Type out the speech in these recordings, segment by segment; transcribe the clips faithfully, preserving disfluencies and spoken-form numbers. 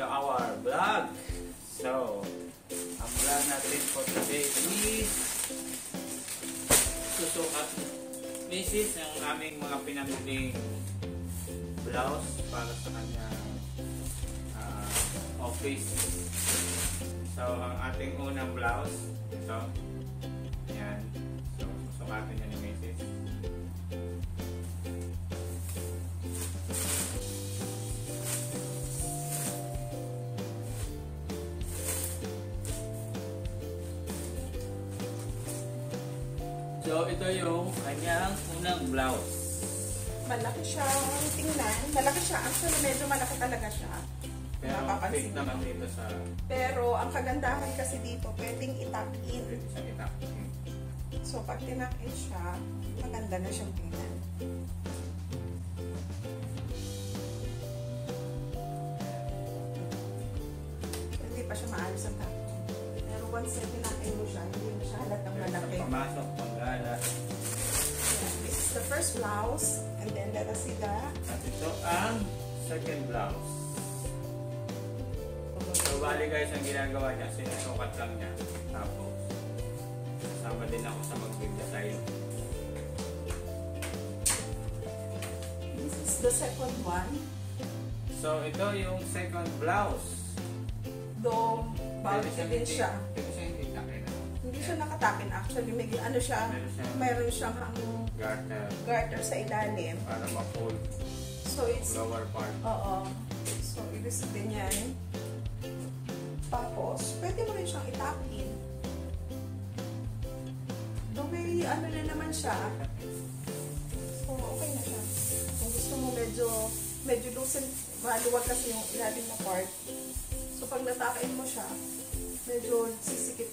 our vlog. So, ang vlog natin for today is susukat misis ang aming mga pinamiling blouse para sa kanya uh, office. So, ang ating unang blouse, ito. Yan. So, susukatin niya ni misis. So, ito yung kanyang unang blouse. Malaki siya tingnan. Malaki siya. Actually, medyo malaki talaga siya. Pero fit naman dito sa... Pero, ang kagandahan kasi dito, pwedeng itak-in. Pwede siyang itak-in. So, pag tinak-in siya, maganda na siyang tingnan. Hindi pa siya maalis ang tak. Pero once na tinak-in mo siya, hindi mo siya halatang malaki. Pamasok, panggala. Yeah, this is the first blouse. And then, let us see that. At ito ang second blouse. So, bali guys, ang ginagawa niya, sinusukat lang niya. Tapos, kasama din ako sa mag-design. This is the second one. So, ito yung second blouse. Though, bawal din siya. Pwede siya hindi takin. Hindi siya nakatakin. Actually, may ano siya, mayroon siyang garter. garter sa ilalim. Para ma-fold. So, it's... Lower part. Oo. So, ibig sabihin yan. Tapos, pwede mo rin siyang itap-in. Though may ano na naman siya. So, okay na siya. Kung gusto mo medyo, medyo loosen, maluwag kasi yung ilalim na part. So, pag natakin mo siya, medyo sisikip.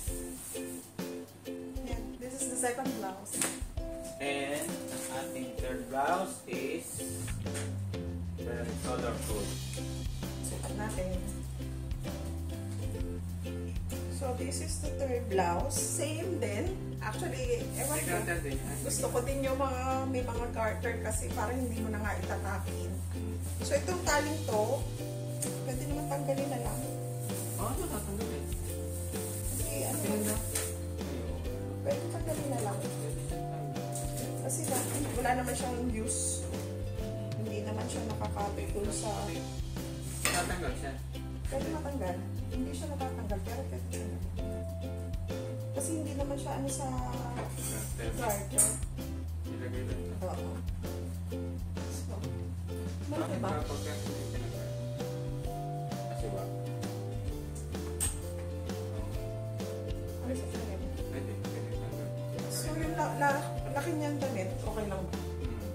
Yan. This is the second blouse. And, ang ating third blouse is very colorful. Sukat natin. So, this is the third blouse. Same din. Actually, ewan ko. Gusto ko din yung mga, may mga garter kasi parang hindi mo na nga itatakin. So, itong taling to, pwede naman tanggalin na lang. Oo, oh, tatanggalin. Kasi, ano na. Pwede tanggalin na lang. Kasi na, wala naman siyang use. Hindi naman siya nakakapitol sa... Tatanggal siya? Pwede matanggal. Hindi siya natatanggal, pero pwede siya. Kasi hindi naman siya ano sa garter. Nilagay lang ito. Oo. So, malaki ba? Kasi ba? Ano sa kanya? Pwede, pwede tanggal. So, yung la la laki niyang damit, okay lang ba?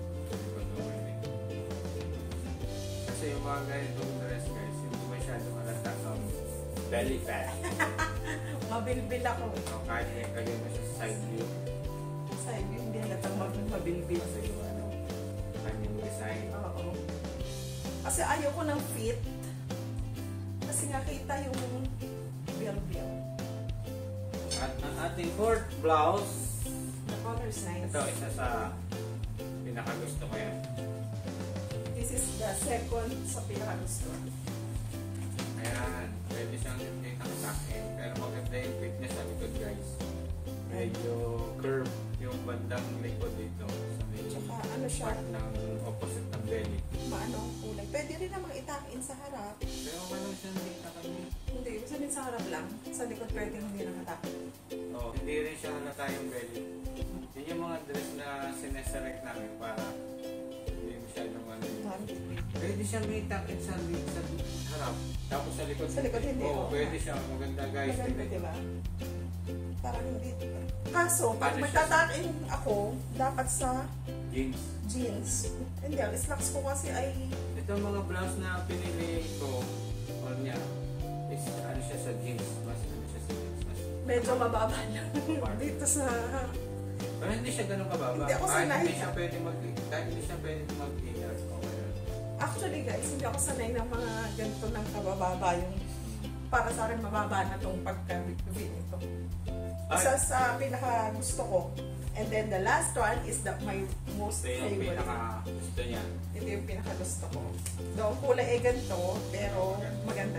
Kasi yung mga ganitong dress guys, hindi masyadong halata sa belly fat. Mabilbil ako. So, kahit kagay mo siya sa side view. Side view, hindi halatang mabilbil. Kasi yung ano, kanyang design. Oo. Kasi ayaw ko ng fit. Kasi nakita yung bilbil. At ang ating fourth blouse, The color is nice. ito isa sa pinakagusto ko yan. This is the second sa pinakagusto. Ayan, pwede siyang kitang takin. Pero maganda yung fit niya sa likod guys. Medyo curve yung bandang likod dito. Sa may Tsaka ano siya, part ng opposite ng belly. maano ang kulay. Pwede rin namang itakin sa harap. Pero wala siyang hindi takin. Hindi, gusto din sa harap lang. Sa likod pwede hindi nakatakin. Oh, hindi rin siya halata yung belly. Yun yung mga dress na sineselect namin para hindi masyadong ano yun. Pwede siya may takin sa, sa harap. Tapos sa likod. Sa likod hindi. Oo, oh, pwede siya. Maganda guys. Maganda, diba? Parang hindi. Kaso, pag Ano siya? magtatakin ako, dapat sa Jeans. jeans. Hindi, ang slacks ko kasi ay Ito mga blouse na pinili ko on niya is ano siya sa jeans. Mas ano siya sa jeans. Mas, medyo mababa lang dito sa... pero hindi siya ganun kababa. Hindi ako Kahit sanay. hindi siya pwede mag kahit hindi siya pwede mag-inner. Okay. Actually guys, hindi ako sanay ng mga ganito ng kabababa yung para sa akin mababa na itong pagka-review nito. Isa sa pinaka gusto ko. And then the last one is the my most Ito yung favorite. pinaka gusto niya. Ito yung pinaka gusto ko. Though kulay ay ganito, pero maganda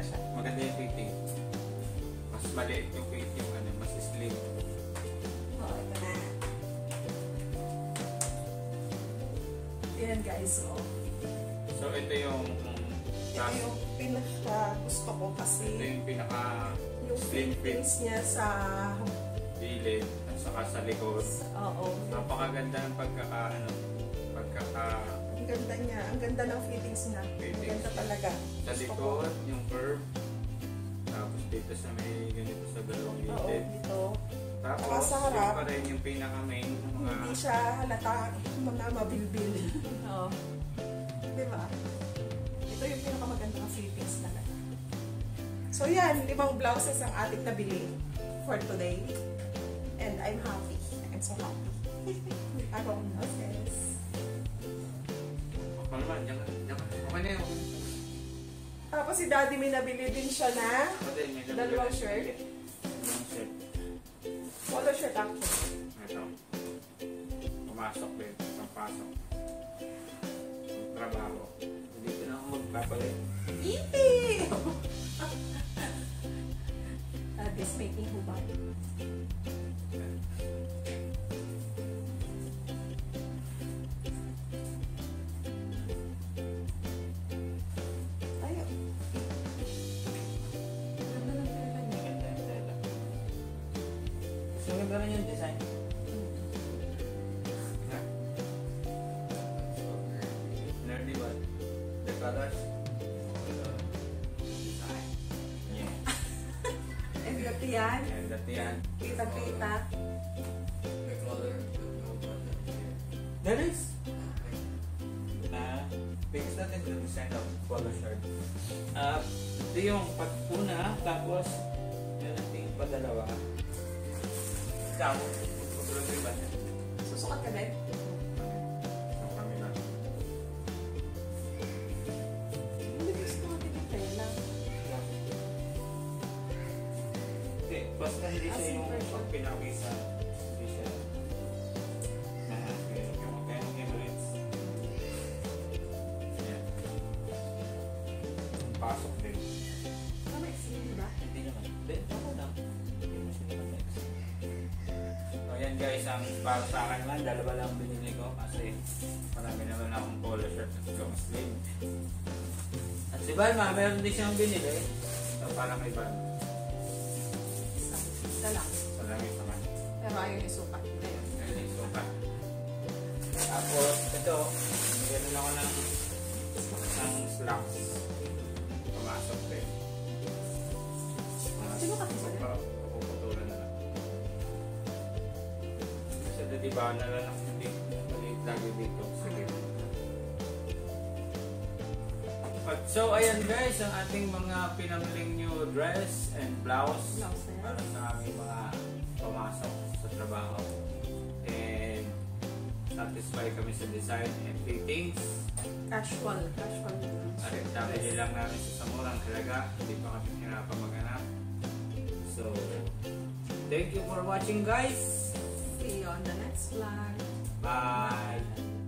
maliit yung fit yung ano, mas slim. Oh, ito na. Yan guys, oh. So ito yung um, Ito yung pinaka gusto ko kasi ito yung pinaka yung slim fit fittings niya sa gilid at saka sa likod. oo. Napakaganda ng pagkaka ano, pagkaka Ang ganda niya. Ang ganda ng fittings niya. Ang Fittings. ganda talaga. sa Gusto ko. likod, yung curve. Tapos dito sa may ganito sa dalawang Oo, gilid. dito. Tapos Saka sa harap. yun pa rin yung pinaka main ng mga Hindi siya halata mga mabilbil. Oo. Di ba? Ito yung pinakamagandang fittings talaga. So yan, limang blouses ang ating nabili for today. And I'm happy. I'm so happy. Ako, blouses. ako naman, diyan ka, diyan ka. Okay na yun. Tapos si Daddy may nabili din siya na Pati, may dalawa- dalawang shirt. Dalawang shirt. Polo shirt actually. Ito. Pumasok din. Pampasok. Yung trabaho. Dito na ako magpapalit. Eee! Daddy's making hubad. Tayo. Ganda ng tela niya. Maganda yung tela. So, maganda rin yung design. Ha? Nerdy ba? The colors? Design. Yeah. And gati yan. Yan, dati yan. Kita-kita. The color, the no button. There is. Na, base natin the design of polo shirt. Ah, ito yung pag-una, tapos yan natin yung padalawa. Ikaw, pag-review ba? Susukat ka din. Ang kami na. Hindi gusto natin yung tela. Hindi, basta hindi As siya in yung version. pag pinakisa. Hindi siya. Na, yung yung magkano yung Emirates. Yan. Ang pasok din. Tama, explain ba? Hindi naman. Hindi, ako lang. Hindi mo siya naman next. So yan guys, ang para sa akin naman, dalawa lang binili ko kasi marami naman akong polo shirt at long sleeve. At si Balma, meron din siyang binili. So parang kay Balma. Isa. Isa lang. So lang yung naman. Pero ayaw yung sukat. Ayun. Ayun yung sukat. Tapos ito, meron ako ng ng slacks. Pumasok din. Sino ka kasi? Puputulan na lang. Kasi diba na lang ako hindi maliit lagi dito. Sige. At so ayan guys, ang ating mga pinamiling new dress and blouse Blouses. para sa aming mga pumasok sa trabaho. And satisfied kami sa design and fittings. Casual. Casual. At nabili lang namin sa murang halaga. Hindi pa kami hirapan maghanap. So, thank you for watching guys. See you on the next vlog. Bye!